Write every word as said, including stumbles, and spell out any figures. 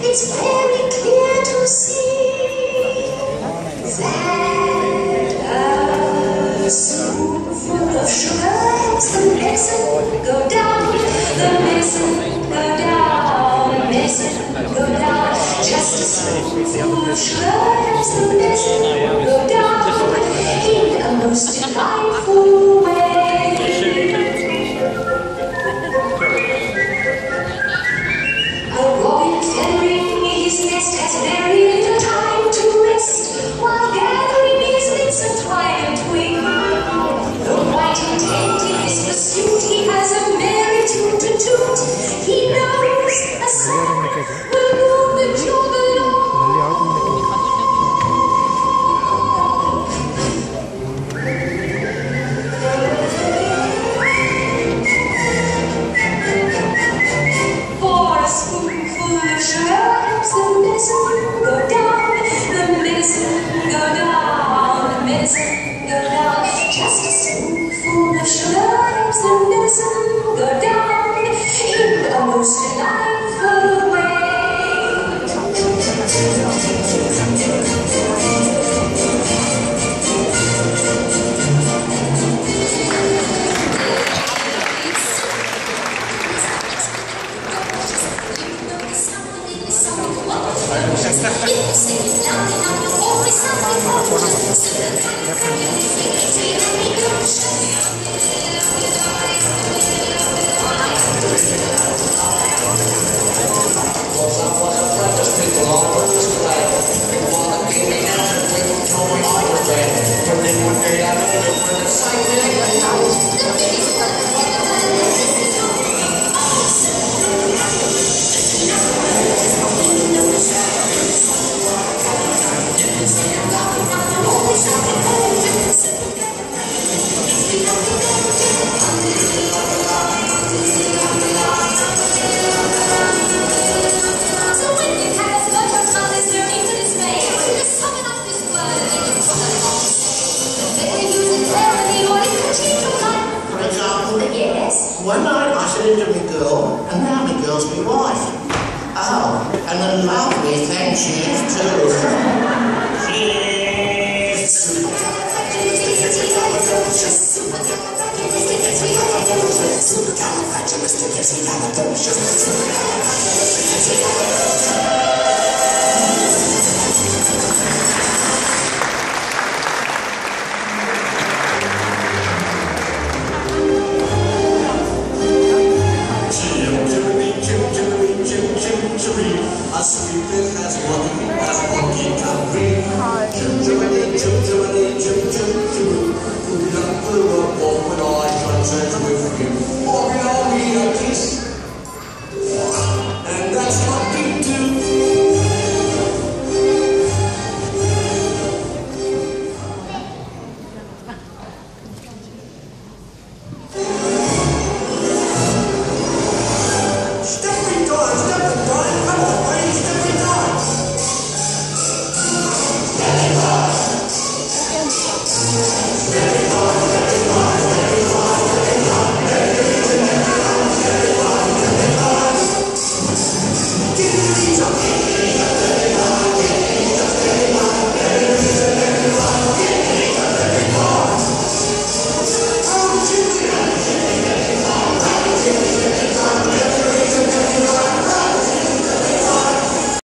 it's very clear to see that a spoonful of sugar helps the medicine go down, the medicine go down, the medicine go down. Just a spoonful of sugar helps the medicine go down in a most delightful way. A robin feathering his nest has very little time to rest while gathering his bits of twine and twig. Though quite intent in his pursuit, he has a merry tune to toot. He knows a song will move the jog along. For a spoonful of sugar helps the medicine go down, the medicine go down, the medicine go down. Just a spoonful of sugar helps the medicine go down in a most delightful way. One night I said into my girl, and now my girl's my wife. Oh, and a lovely thing she is too. A sweet thing has one, has one key can breathe. Choo choo-a-dee, choo-choo-a-dee, choo-choo-choo. Who don't blew up all when I concerts with you? Or we all need a kiss. And that's not